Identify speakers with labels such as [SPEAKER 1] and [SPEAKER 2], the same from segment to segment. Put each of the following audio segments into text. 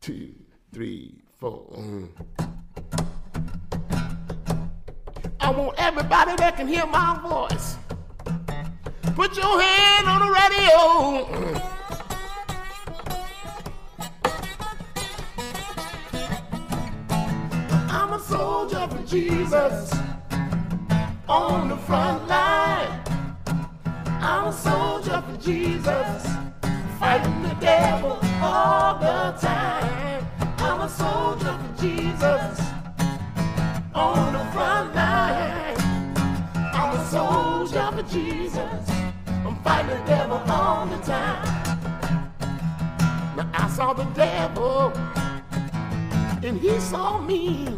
[SPEAKER 1] 2, 3, 4. I want everybody that can hear my voice. Put your hand on the radio. I'm a soldier for Jesus on the front line. I'm a soldier for Jesus, fighting the devil all the time. I'm a soldier for Jesus on the front line. I'm a soldier for Jesus, I'm fighting the devil all the time. Now I saw the devil and he saw me.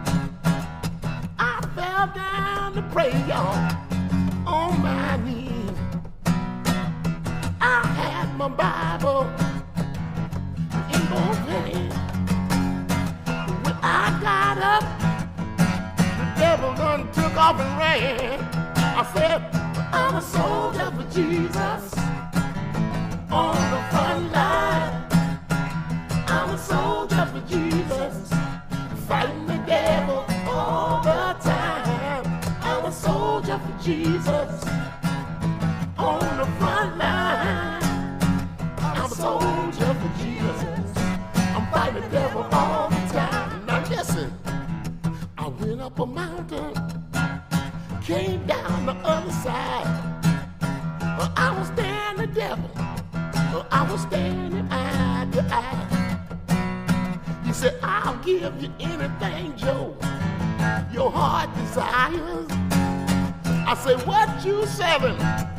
[SPEAKER 1] I fell down to pray, y'all, on my knees. I had my Bible in both hands. When I got up, the devil done took off and ran. I said, I'm a soldier for Jesus on the front line. I'm a soldier for Jesus, fighting the devil all the time. I'm a soldier for Jesus on the front line. I'm a soldier for Jesus, I'm fighting the devil all the time. Now listen, I went up a mountain, came down the other side. I was staring the devil, I was standing eye to eye. He said, I'll give you anything, Joe, your heart desires. I said, what you selling?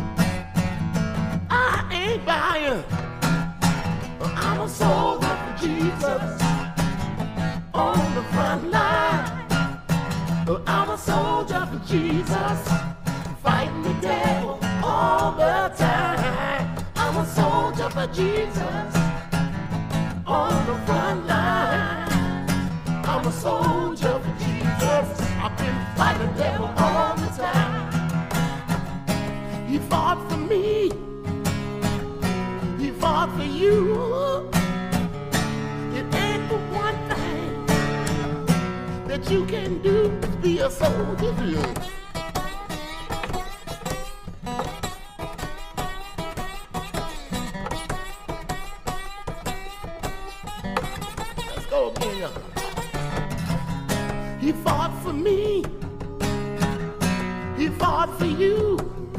[SPEAKER 1] I ain't buying. I'm a soldier for Jesus on the front line. I'm a soldier for Jesus, fighting the devil all the time. I'm a soldier for Jesus on the front line. I'm a soldier for Jesus, I've been fighting the devil all the time. He fought for me, he fought for you. It ain't but one thing that you can do, is be a soldier for you. Let's go again, y'all. He fought for me, he fought for you.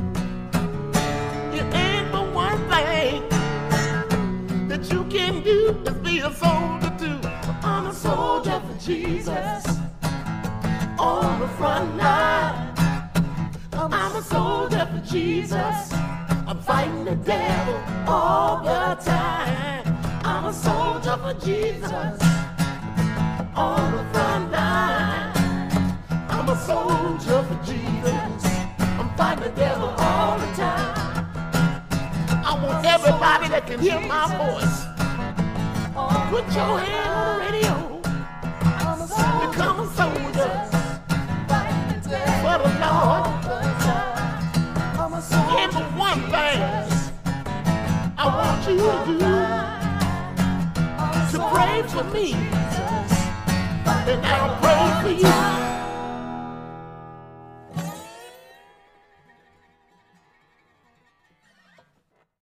[SPEAKER 1] It ain't but one thing that you can do, is be a soldier too. I'm a soldier for Jesus on the front line. I'm a soldier for Jesus, I'm fighting the devil all the time. I'm a soldier for Jesus on the front line. I'm a soldier for Jesus, I'm fighting the devil all the time. I want everybody that can hear my voice, put your hand on the radio, become a soldier for the Lord. And for one thing I want you to do, to pray for me, and I'll pray for you.